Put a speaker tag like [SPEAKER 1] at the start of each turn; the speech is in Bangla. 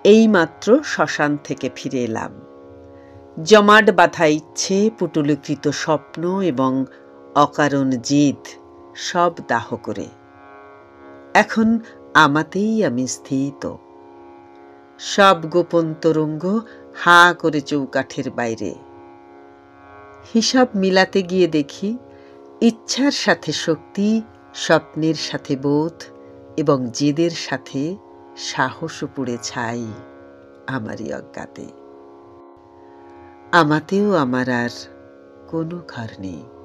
[SPEAKER 1] এইমাত্র শ্মশান থেকে ফিরে এলাম। জমাট বাঁধা ইচ্ছে, পুটুলিকৃত স্বপ্ন এবং অকারণ জেদ সব দাহ করে এখন আমাতেই আমি স্থিত। সব গোপন তরঙ্গ হাঁ করে চৌকাঠের বাইরে। হিসাব মিলাতে গিয়ে দেখি ইচ্ছার সাথে শক্তি, স্বপ্নের সাথে বোধ এবং জেদের সাথে সাহসও পুড়ে ছাই আমারই অজ্ঞাতে। আমাতেও আমার আর কোনো ঘর নেই।